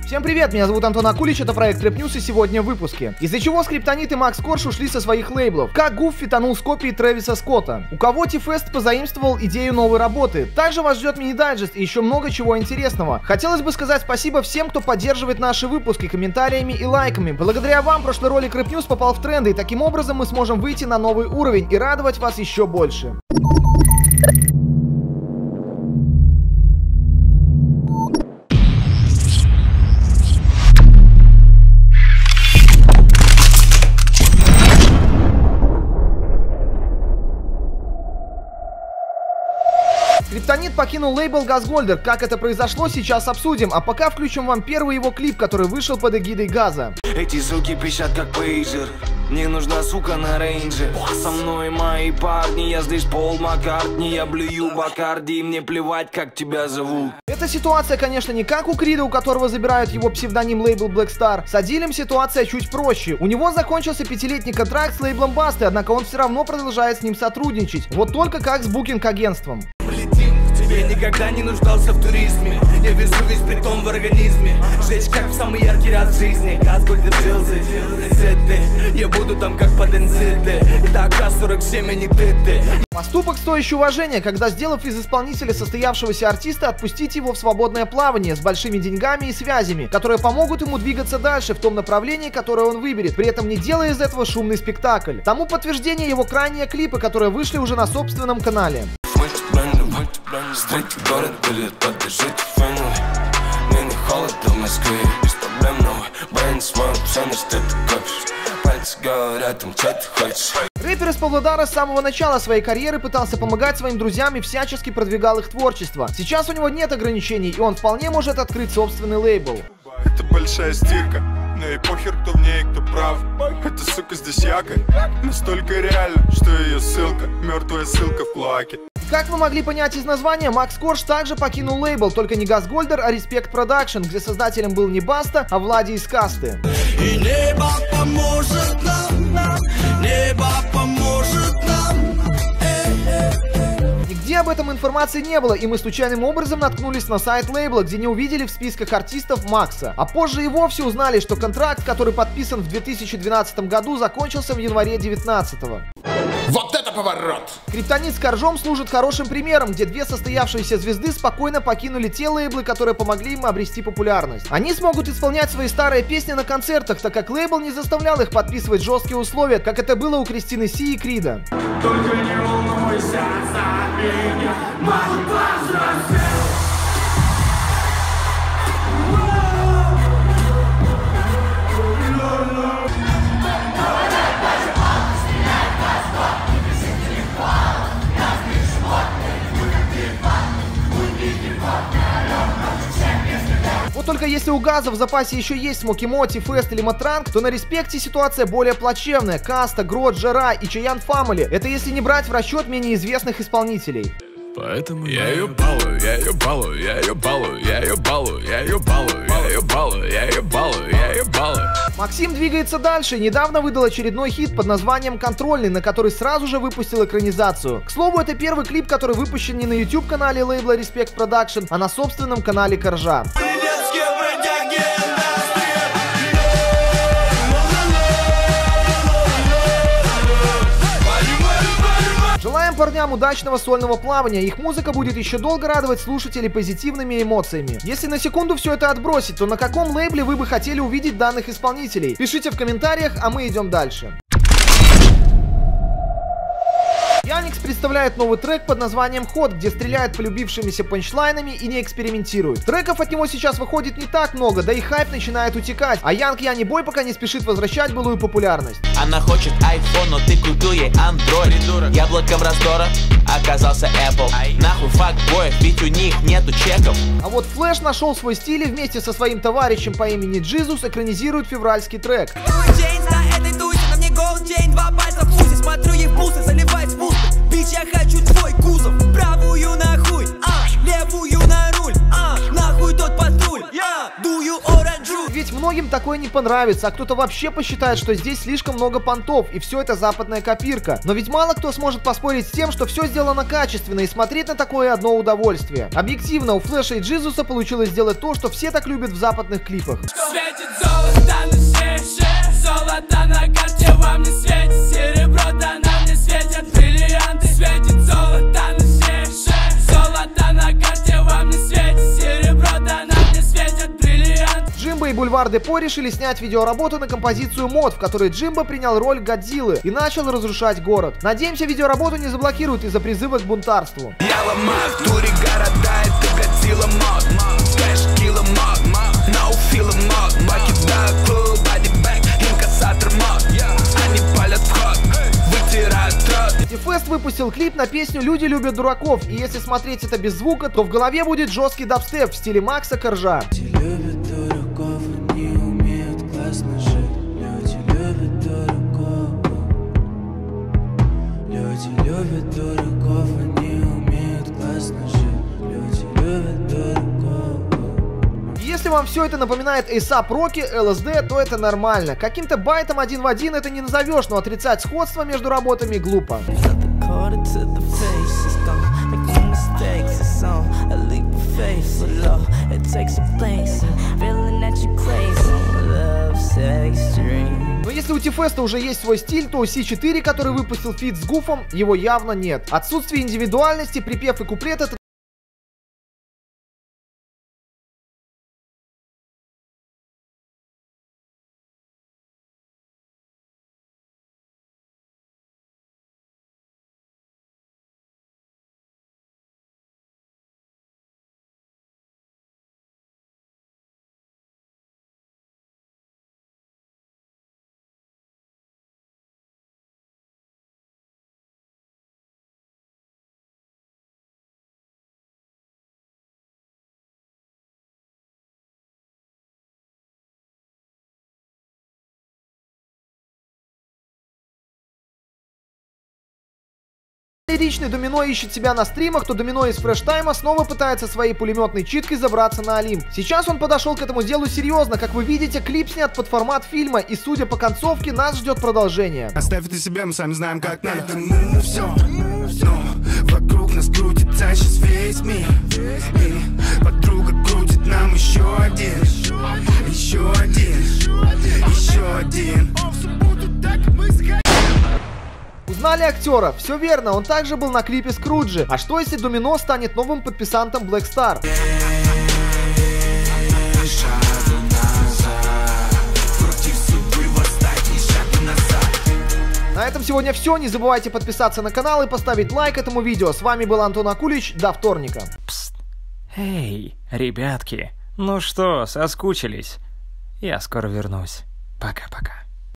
Всем привет, меня зовут Антон Акулич, это проект Рэп Ньюс, и сегодня в выпуске. Из-за чего Скриптонит и Макс Корж ушли со своих лейблов? Как Гуф фитанул с копией Трэвиса Скотта? У кого Ти-Фест позаимствовал идею новой работы? Также вас ждет мини-дайджест и еще много чего интересного. Хотелось бы сказать спасибо всем, кто поддерживает наши выпуски комментариями и лайками. Благодаря вам прошлый ролик Рэп Ньюс попал в тренды, и таким образом мы сможем выйти на новый уровень и радовать вас еще больше. Скриптонит покинул лейбл Газгольдер. Как это произошло, сейчас обсудим. А пока включим вам первый его клип, который вышел под эгидой Газа. Эти суки пищат как пейджер. Мне нужна сука на рейнже. Со мной мои парни, я здесь Пол Маккартни. Я блюю Бакарди, мне плевать, как тебя зовут. Эта ситуация, конечно, не как у Крида, у которого забирают его псевдоним лейбл Black Star. С Адилем ситуация чуть проще. У него закончился 5-летний контракт с лейблом Басты, однако он все равно продолжает с ним сотрудничать. Вот только как с букинг-агентством. Я никогда не нуждался в туризме. Я везу весь притом в организме. Жечь как в самый яркий раз в жизни. Газгольдер Джилзы, я буду там как под НЗТ. Это АК-47, а не ТТ. Поступок стоящий уважения, когда, сделав из исполнителя состоявшегося артиста, отпустить его в свободное плавание с большими деньгами и связями, которые помогут ему двигаться дальше в том направлении, которое он выберет, при этом не делая из этого шумный спектакль. Тому подтверждение его крайние клипы, которые вышли уже на собственном канале. Встречи город будет поддержать фэну. Мне не холодно в Москве, без проблем новый бренд смог, все на что ты копишь. Пальцы говорят, там что ты хочешь. Рэпер из Павлодара с самого начала своей карьеры пытался помогать своим друзьям и всячески продвигал их творчество. Сейчас у него нет ограничений, и он вполне может открыть собственный лейбл. Это большая стирка, но и похер, кто в ней, кто прав. Эта сука здесь якорь, настолько реально, что ее ссылка, мертвая ссылка в клоаке. Как вы могли понять из названия, Макс Корж также покинул лейбл, только не Газгольдер, а Respect Production, где создателем был не Баста, а Влади из Касты. И небо поможет нам, небо поможет нам. Нигде об этом информации не было, и мы случайным образом наткнулись на сайт лейбла, где не увидели в списках артистов Макса. А позже и вовсе узнали, что контракт, который подписан в 2012 году, закончился в январе 2019-го. Вот это поворот! Скриптонит с Коржом служит хорошим примером, где две состоявшиеся звезды спокойно покинули те лейблы, которые помогли им обрести популярность. Они смогут исполнять свои старые песни на концертах, так как лейбл не заставлял их подписывать жесткие условия, как это было у Кристины Си и Крида. Только не волнуйся за меня, мой глаз. Вот только если у Газа в запасе еще есть Смоки Мо, Ти-Фест или Матранг, то на Респекте ситуация более плачевная. Каста, Грот, Жара и Чаян Фамили. Это если не брать в расчет менее известных исполнителей. Поэтому я ее балую, я ее балую, я ее балую, я ее балую, я ее балую, я ее балую, я ее балую, я ее балую. Максим двигается дальше и недавно выдал очередной хит под названием «Контрольный», на который сразу же выпустил экранизацию. К слову, это первый клип, который выпущен не на YouTube-канале лейбла Respect Production, а на собственном канале Коржа. Желаем парням удачного сольного плавания, их музыка будет еще долго радовать слушателей позитивными эмоциями. Если на секунду все это отбросить, то на каком лейбле вы бы хотели увидеть данных исполнителей? Пишите в комментариях, а мы идем дальше. Яникс представляет новый трек под названием «Ход», где стреляет полюбившимися панчлайнами и не экспериментирует. Треков от него сейчас выходит не так много, да и хайп начинает утекать, а Янг Яни Бой пока не спешит возвращать былую популярность. Она хочет iPhone, но ты купил ей Android. Яблоко в раздора, оказался Apple. Нахуй факбоев, ведь у них нету чеков. А вот Флэш нашел свой стиль и вместе со своим товарищем по имени Джизус экранизирует февральский трек. Смотрю ей в бусы, заливает спуск. Бич, я хочу твой кузов. Правую нахуй, левую на руль, нахуй тот патруль. Дую оранжу. Ведь многим такое не понравится, а кто-то вообще посчитает, что здесь слишком много понтов, и все это западная копирка. Но ведь мало кто сможет поспорить с тем, что все сделано качественно, и смотреть на такое одно удовольствие. Объективно, у Флэша и Джизуса получилось сделать то, что все так любят в западных клипах. Светит золото на шеше, золото на карте вам не светит, серебро да нам не светят бриллианты. Светит золото на шеше, золото на карте вам не светит, серебро да нам не светят бриллианты. Джимбо и Бульвар Депо решили снять видеоработу на композицию «Мод», в которой Джимбо принял роль Годзиллы и начал разрушать город. Надеемся, видеоработу не заблокируют из-за призыва к бунтарству. Я ломаю в туре города, это Годзилла мод. Кэш, килла мод, no feel мод. Покидаю клуб, бодибэк, инкассатор мод. Они палят в ход, вытирают рот. Ти-Фест выпустил клип на песню «Люди любят дураков», и если смотреть это без звука, то в голове будет жесткий дабстеп в стиле Макса Коржа. Любят дураков, они умеют классно жить. Люди любят дураков. Люди любят дураков, они умеют классно жить. Люди любят дураков. Если вам все это напоминает A$AP Rocky, LSD, то это нормально. Каким-то байтом один в один это не назовешь, но отрицать сходство между работами глупо. Но если у Ти-Феста уже есть свой стиль, то у C4, который выпустил фит с Гуфом, его явно нет. Отсутствие индивидуальности, припев и куплет — это лиричный Домино ищет себя на стримах, то Домино из фрештайма снова пытается своей пулеметной читкой забраться на Олимп. Сейчас он подошел к этому делу серьезно. Как вы видите, клип снят под формат фильма, и судя по концовке, нас ждет продолжение. Оставь это себе, мы сами знаем, как надо. Это мы все, вокруг нас крутится сейчас весь мир. И подруга крутит нам еще один. Узнали актера? Все верно, он также был на клипе Скруджи. А что если Домино станет новым подписантом Black Star? На этом сегодня все. Не забывайте подписаться на канал и поставить лайк этому видео. С вами был Антон Акулич. До вторника. Пст. Эй, ребятки, ну что, соскучились? Я скоро вернусь. Пока-пока.